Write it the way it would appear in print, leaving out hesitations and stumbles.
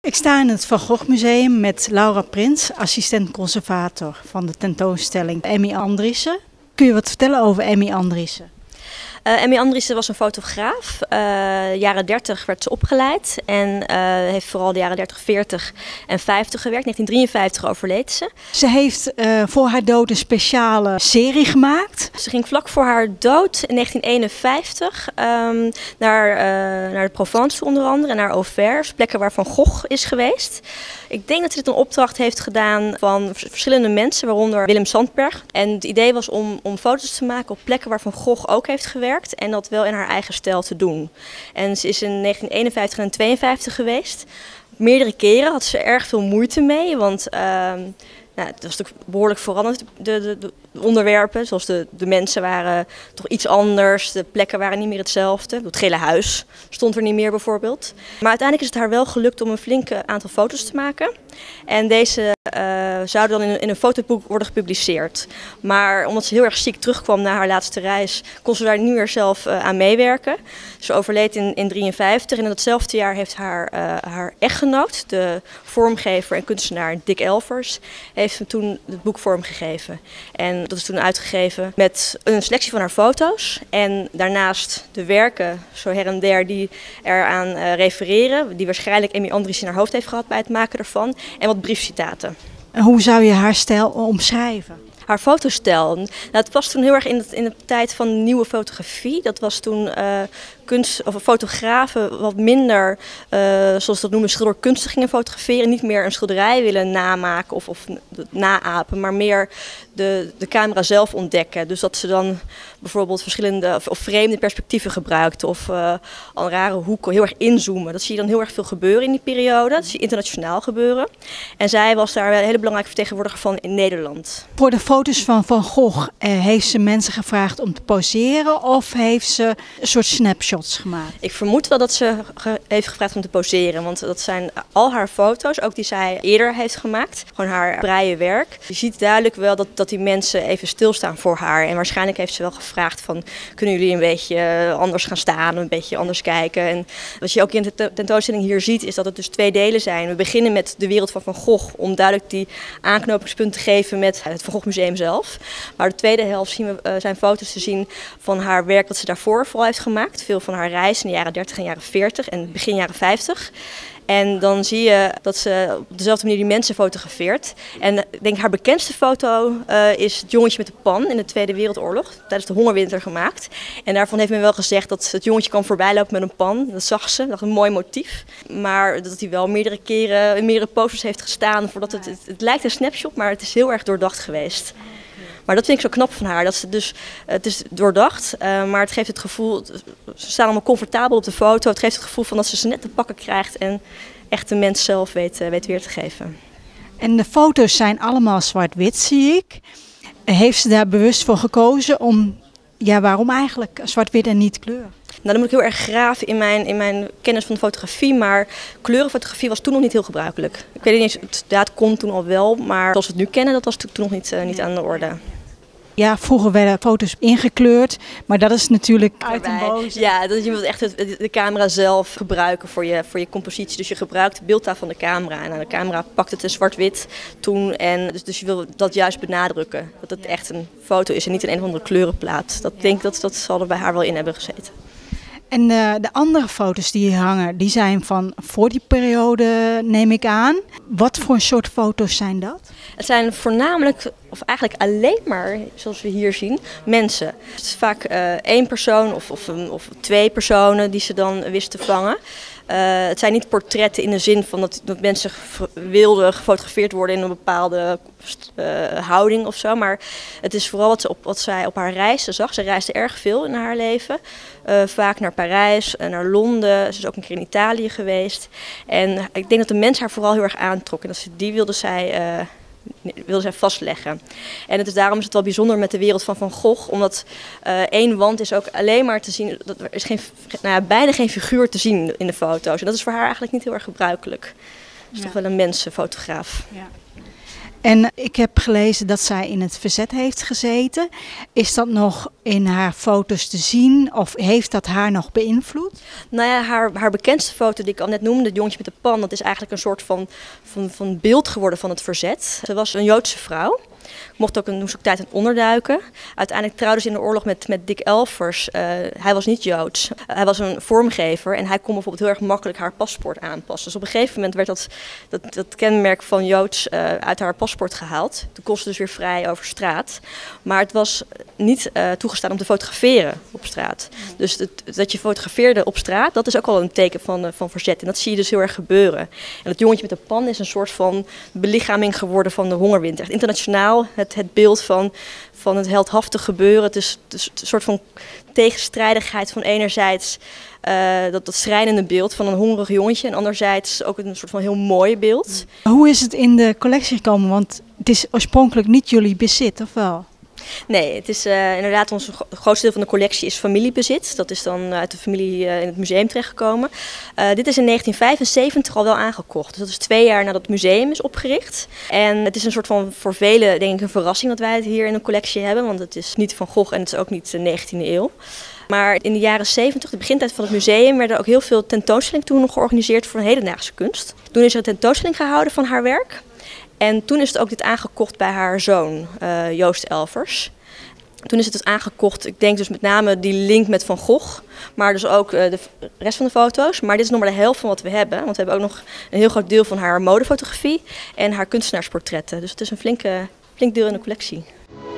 Ik sta in het Van Gogh Museum met Laura Prins, assistent-conservator van de tentoonstelling Emmy Andriessen. Kun je wat vertellen over Emmy Andriessen? Emmy Andriessen was een fotograaf. Jaren 30 werd ze opgeleid en heeft vooral de jaren 30, 40 en 50 gewerkt. 1953 overleed ze. Ze heeft voor haar dood een speciale serie gemaakt. Ze ging vlak voor haar dood in 1951 naar de Provence onder andere en naar Auvers, plekken waar Van Gogh is geweest. Ik denk dat ze dit een opdracht heeft gedaan van verschillende mensen, waaronder Willem Sandberg. En het idee was om foto's te maken op plekken waar Van Gogh ook heeft gewerkt. En dat wel in haar eigen stijl te doen. En ze is in 1951 en 1952 geweest. Meerdere keren had ze erg veel moeite mee. Want het was natuurlijk behoorlijk veranderd. De onderwerpen, zoals de mensen waren toch iets anders. De plekken waren niet meer hetzelfde. Het gele huis stond er niet meer bijvoorbeeld. Maar uiteindelijk is het haar wel gelukt om een flinke aantal foto's te maken. En deze zouden dan in een fotoboek worden gepubliceerd. Maar omdat ze heel erg ziek terugkwam na haar laatste reis, kon ze daar niet meer zelf aan meewerken. Ze overleed in 1953 en in datzelfde jaar heeft haar echtgenoot, de vormgever en kunstenaar Dick Elvers, heeft hem toen het boek vormgegeven. En dat is toen uitgegeven met een selectie van haar foto's en daarnaast de werken, zo her en der, die eraan refereren, die waarschijnlijk Emmy Andriessen in haar hoofd heeft gehad bij het maken ervan, en wat briefcitaten. Hoe zou je haar stijl omschrijven? Haar fotostijl. Nou, het was toen heel erg in de tijd van nieuwe fotografie. Dat was toen fotografen wat minder, zoals dat noemen, schilderkunsten gingen fotograferen. Niet meer een schilderij willen namaken of naapen, maar meer de camera zelf ontdekken. Dus dat ze dan bijvoorbeeld verschillende of vreemde perspectieven gebruikten of al rare hoeken, heel erg inzoomen. Dat zie je dan heel erg veel gebeuren in die periode. Dat zie je internationaal gebeuren. En zij was daar een hele belangrijke vertegenwoordiger van in Nederland. Voor de foto's van Van Gogh heeft ze mensen gevraagd om te poseren of heeft ze een soort snapshots gemaakt? Ik vermoed wel dat ze heeft gevraagd om te poseren, want dat zijn al haar foto's, ook die zij eerder heeft gemaakt. Gewoon haar vrije werk. Je ziet duidelijk wel dat die mensen even stilstaan voor haar. En waarschijnlijk heeft ze wel gevraagd van, kunnen jullie een beetje anders gaan staan, een beetje anders kijken. En wat je ook in de tentoonstelling hier ziet, is dat het dus twee delen zijn. We beginnen met de wereld van Van Gogh, om duidelijk die aanknopingspunt te geven met het Van Gogh Museum zelf. Maar de tweede helft zijn foto's te zien van haar werk dat ze daarvoor vooral heeft gemaakt. Veel van haar reis in de jaren 30 en jaren 40 en begin jaren 50. En dan zie je dat ze op dezelfde manier die mensen fotografeert. En ik denk haar bekendste foto is het jongetje met de pan in de Tweede Wereldoorlog, tijdens de hongerwinter gemaakt. En daarvan heeft men wel gezegd dat het jongetje kan voorbijlopen met een pan. Dat zag ze, dat is een mooi motief. Maar dat hij wel meerdere keren in meerdere posters heeft gestaan voordat het lijkt een snapshot, maar het is heel erg doordacht geweest. Maar dat vind ik zo knap van haar. Dat ze dus, het is doordacht, maar het geeft het gevoel, ze staan allemaal comfortabel op de foto. Het geeft het gevoel van dat ze net te pakken krijgt en echt de mens zelf weet weer te geven. En de foto's zijn allemaal zwart-wit, zie ik. Heeft ze daar bewust voor gekozen om, waarom eigenlijk zwart-wit en niet kleur? Nou, dan moet ik heel erg graven in mijn kennis van de fotografie, maar kleurenfotografie was toen nog niet heel gebruikelijk. Ik weet niet eens, het daad kon toen al wel, maar zoals we het nu kennen, dat was toen nog niet aan de orde. Ja, vroeger werden foto's ingekleurd, maar dat is natuurlijk uit een boze. Ja, dat je wilt echt de camera zelf gebruiken voor je compositie. Dus je gebruikt de beeldtaal van de camera en de camera pakt het in zwart-wit toen. En dus je wil dat juist benadrukken, dat het echt een foto is en niet een of andere kleurenplaat. Denk dat zal er bij haar wel in hebben gezeten. En de andere foto's die hier hangen, die zijn van voor die periode, neem ik aan. Wat voor een soort foto's zijn dat? Het zijn voornamelijk, of eigenlijk alleen maar, zoals we hier zien, mensen. Het is vaak één persoon of twee personen die ze dan wisten te vangen. Het zijn niet portretten in de zin van dat mensen wilden gefotografeerd worden in een bepaalde houding of zo. Maar het is vooral wat zij op haar reizen zag. Ze reisde erg veel in haar leven. Vaak naar Parijs, naar Londen. Ze is ook een keer in Italië geweest. En ik denk dat de mens haar vooral heel erg aantrok. En die wilde zij vastleggen. En daarom is het wel bijzonder met de wereld van Van Gogh, omdat één wand is ook alleen maar te zien, er is bijna geen figuur te zien in de foto's. En dat is voor haar eigenlijk niet heel erg gebruikelijk. Ze is toch wel een mensenfotograaf. Ja. En ik heb gelezen dat zij in het verzet heeft gezeten. Is dat nog in haar foto's te zien of heeft dat haar nog beïnvloed? Nou ja, haar bekendste foto die ik al net noemde, het jongetje met de pan, dat is eigenlijk een soort van beeld geworden van het verzet. Ze was een Joodse vrouw. Moest ook tijd in onderduiken. Uiteindelijk trouwde ze in de oorlog met Dick Elfers. Hij was niet Joods. Hij was een vormgever en hij kon bijvoorbeeld heel erg makkelijk haar paspoort aanpassen. Dus op een gegeven moment werd dat kenmerk van Joods uit haar paspoort gehaald. Toen kon ze dus weer vrij over straat. Maar het was niet toegestaan om te fotograferen op straat. Dus dat je fotografeerde op straat, dat is ook al een teken van verzet. En dat zie je dus heel erg gebeuren. En dat jongetje met de pan is een soort van belichaming geworden van de hongerwinter. Echt internationaal. Het beeld van het heldhaftig gebeuren. Het is een soort van tegenstrijdigheid van enerzijds dat schrijnende beeld van een hongerig jongetje en anderzijds ook een soort van heel mooi beeld. Hoe is het in de collectie gekomen? Want het is oorspronkelijk niet jullie bezit, of wel? Nee, het is inderdaad het grootste deel van de collectie is familiebezit. Dat is dan uit de familie in het museum terechtgekomen. Dit is in 1975 al wel aangekocht. Dus dat is 2 jaar nadat het museum is opgericht. En het is een soort van voor velen denk ik een verrassing dat wij het hier in de collectie hebben. Want het is niet Van Gogh en het is ook niet de 19e eeuw. Maar in de jaren 70, de begintijd van het museum, werden ook heel veel tentoonstellingen toen georganiseerd voor een hedendaagse kunst. Toen is er een tentoonstelling gehouden van haar werk. En toen is het ook dit aangekocht bij haar zoon, Joost Elfers. Toen is het dus aangekocht, ik denk dus met name die link met Van Gogh, maar dus ook de rest van de foto's. Maar dit is nog maar de helft van wat we hebben, want we hebben ook nog een heel groot deel van haar modefotografie en haar kunstenaarsportretten. Dus het is een flink deel in de collectie.